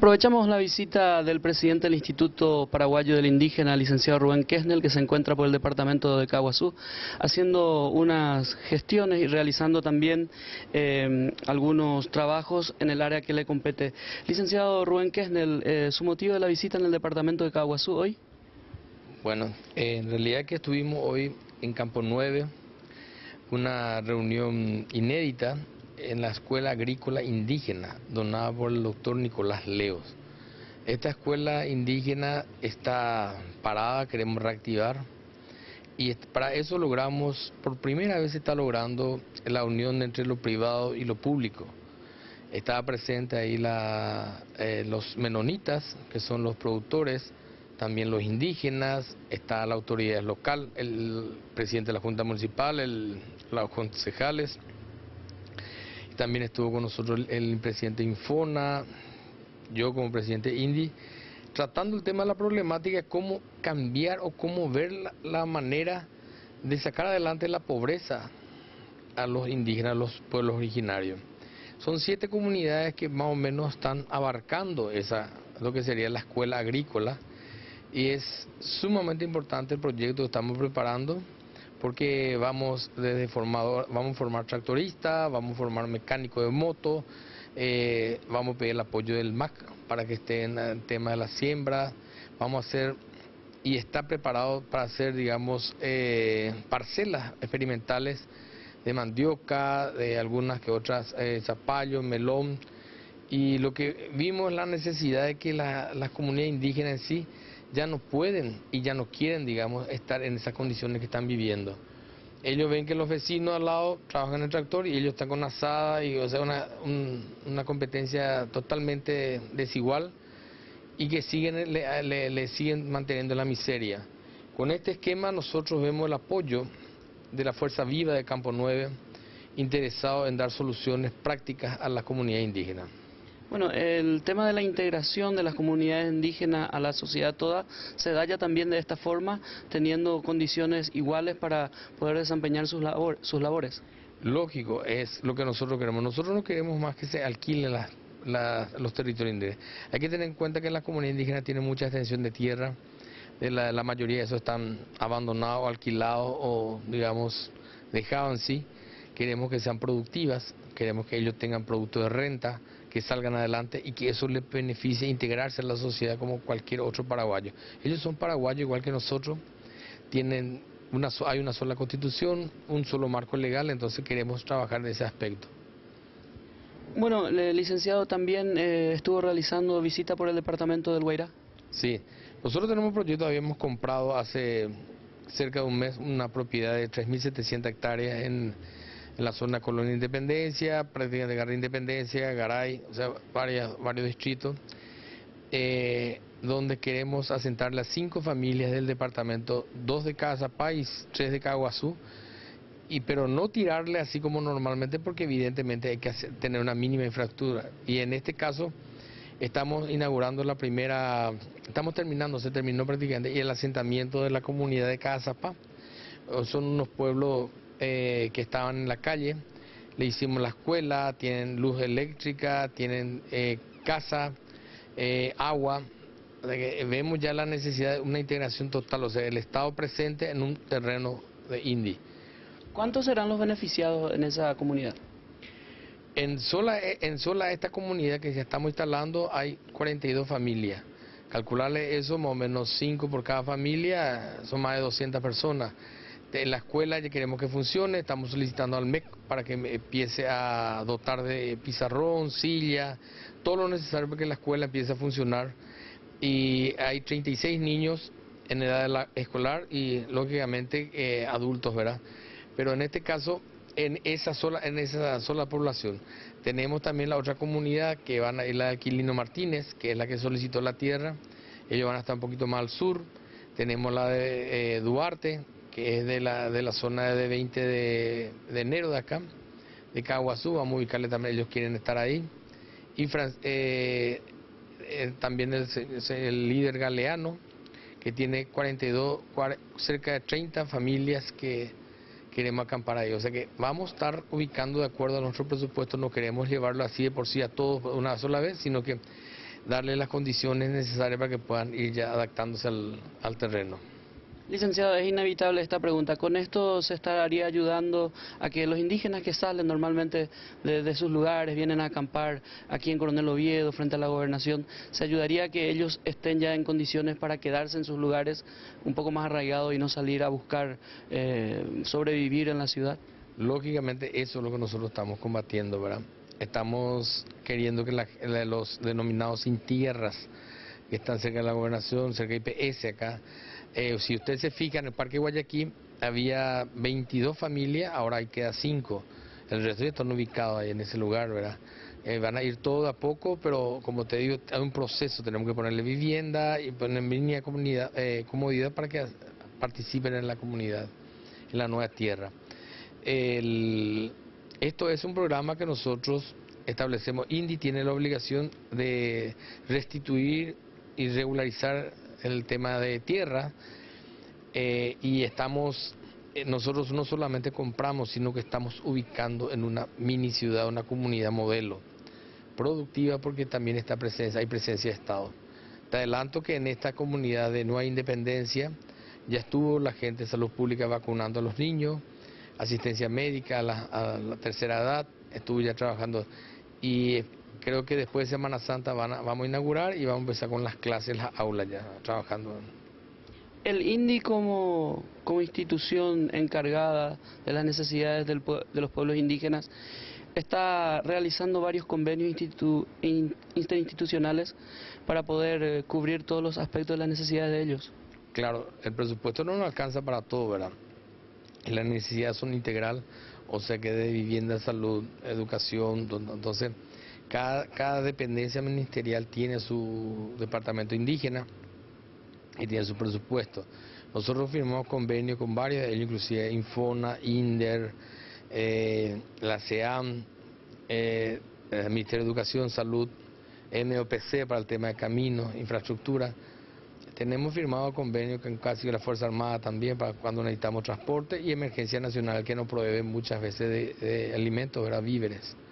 Aprovechamos la visita del presidente del Instituto Paraguayo del Indígena, licenciado Rubén Kesnel, que se encuentra por el departamento de Caaguazú, haciendo unas gestiones y realizando también algunos trabajos en el área que le compete. Licenciado Rubén Kesnel, ¿su motivo de la visita en el departamento de Caaguazú hoy? Bueno, en realidad que estuvimos hoy en Campo 9, una reunión inédita en la Escuela Agrícola Indígena, donada por el doctor Nicolás Leos. Esta escuela indígena está parada, queremos reactivar, y para eso logramos, por primera vez se está logrando la unión entre lo privado y lo público. Estaba presente ahí los menonitas, que son los productores, también los indígenas, está la autoridad local, el presidente de la Junta Municipal, los concejales. También estuvo con nosotros el presidente Infona, yo como presidente INDI, tratando el tema de la problemática, cómo cambiar o cómo ver la manera de sacar adelante la pobreza a los indígenas, a los pueblos originarios. Son 7 comunidades que más o menos están abarcando lo que sería la escuela agrícola, y es sumamente importante el proyecto que estamos preparando, porque vamos a formar tractoristas, vamos a formar mecánicos de moto, vamos a pedir el apoyo del MAC para que esté en el tema de la siembra, vamos a hacer, y está preparado para hacer, digamos, parcelas experimentales de mandioca, de algunas que otras, zapallo, melón, y lo que vimos es la necesidad de que las comunidades indígenas en sí ya no pueden y ya no quieren, digamos, estar en esas condiciones que están viviendo. Ellos ven que los vecinos al lado trabajan en el tractor y ellos están con asada, y o sea, una competencia totalmente desigual, y que le siguen manteniendo la miseria. Con este esquema nosotros vemos el apoyo de la Fuerza Viva de Campo 9, interesado en dar soluciones prácticas a la comunidad indígena. Bueno, el tema de la integración de las comunidades indígenas a la sociedad toda se da ya también de esta forma, teniendo condiciones iguales para poder desempeñar sus labores. Lógico, es lo que nosotros queremos. Nosotros no queremos más que se alquilen los territorios indígenas. Hay que tener en cuenta que la comunidad indígena tiene mucha extensión de tierra, la mayoría de esos están abandonados, alquilados o, digamos, dejados en sí. Queremos que sean productivas, queremos que ellos tengan productos de renta, que salgan adelante y que eso les beneficie integrarse en la sociedad como cualquier otro paraguayo. Ellos son paraguayos igual que nosotros, hay una sola constitución, un solo marco legal, entonces queremos trabajar en ese aspecto. Bueno, licenciado, también estuvo realizando visita por el departamento del Guairá. Sí, nosotros tenemos un proyecto, habíamos comprado hace cerca de un mes una propiedad de 3.700 hectáreas en la zona Colonia Independencia, prácticamente de Garra Independencia, Garay, o sea, varios distritos, donde queremos asentarle a 5 familias del departamento, 2 de Caazapá y 3 de Caaguazú, pero no tirarle así como normalmente, porque evidentemente hay que tener una mínima infraestructura, y en este caso estamos inaugurando se terminó prácticamente, y el asentamiento de la comunidad de Caazapá. Son unos pueblos que estaban en la calle, le hicimos la escuela, tienen luz eléctrica, tienen casa, agua. O sea que vemos ya la necesidad de una integración total, o sea, el Estado presente en un terreno de INDI. ¿Cuántos serán los beneficiados en esa comunidad? En sola esta comunidad que ya estamos instalando hay 42 familias. Calcularle eso, más o menos 5 por cada familia, son más de 200 personas. En la escuela ya queremos que funcione, estamos solicitando al MEC para que empiece a dotar de pizarrón, silla, todo lo necesario para que la escuela empiece a funcionar. Y hay 36 niños en edad escolar y lógicamente adultos, ¿verdad? Pero en este caso, en esa sola población. Tenemos también la otra comunidad que van a ir, la de Aquilino Martínez, que es la que solicitó la tierra. Ellos van a estar un poquito más al sur. Tenemos la de Duarte, que es de la zona de 20 de enero de acá, de Caaguazú. Vamos a ubicarle también, ellos quieren estar ahí. Y también el líder Galeano, que tiene cerca de 30 familias que queremos acampar ahí. O sea que vamos a estar ubicando de acuerdo a nuestro presupuesto, no queremos llevarlo así de por sí a todos una sola vez, sino que darle las condiciones necesarias para que puedan ir ya adaptándose al terreno. Licenciado, es inevitable esta pregunta. ¿Con esto se estaría ayudando a que los indígenas que salen normalmente de sus lugares, vienen a acampar aquí en Coronel Oviedo, frente a la gobernación, se ayudaría a que ellos estén ya en condiciones para quedarse en sus lugares un poco más arraigados y no salir a buscar sobrevivir en la ciudad? Lógicamente eso es lo que nosotros estamos combatiendo, ¿verdad? Estamos queriendo que los denominados sin tierras, que están cerca de la gobernación, cerca de IPS acá, si usted se fija, en el Parque Guayaquil había 22 familias, ahora ahí queda 5. El resto ya están ubicados ahí en ese lugar, ¿verdad? Van a ir todo a poco, pero como te digo, hay un proceso. Tenemos que ponerle vivienda y poner línea comodidad para que participen en la comunidad, en la nueva tierra. Esto es un programa que nosotros establecemos. INDI tiene la obligación de restituir y regularizar el tema de tierra, y nosotros no solamente compramos, sino que estamos ubicando en una mini ciudad, una comunidad modelo, productiva, porque también hay presencia de Estado. Te adelanto que en esta comunidad de Nueva Independencia ya estuvo la gente de salud pública vacunando a los niños, asistencia médica a la tercera edad, estuvo ya trabajando, y creo que después de Semana Santa vamos a inaugurar y vamos a empezar con las clases, las aulas ya trabajando. El INDI como institución encargada de las necesidades de los pueblos indígenas está realizando varios convenios interinstitucionales para poder cubrir todos los aspectos de las necesidades de ellos. Claro, el presupuesto no nos alcanza para todo, ¿verdad? Y las necesidades son integral, o sea que de vivienda, salud, educación, entonces cada dependencia ministerial tiene su departamento indígena y tiene su presupuesto. Nosotros firmamos convenios con varios de ellos, inclusive Infona, INDER, la CEAM, el Ministerio de Educación, Salud, MOPC para el tema de caminos, infraestructura. Tenemos firmado convenios con casi la Fuerza Armada también para cuando necesitamos transporte, y Emergencia Nacional, que nos provee muchas veces de alimentos, ¿verdad? Víveres.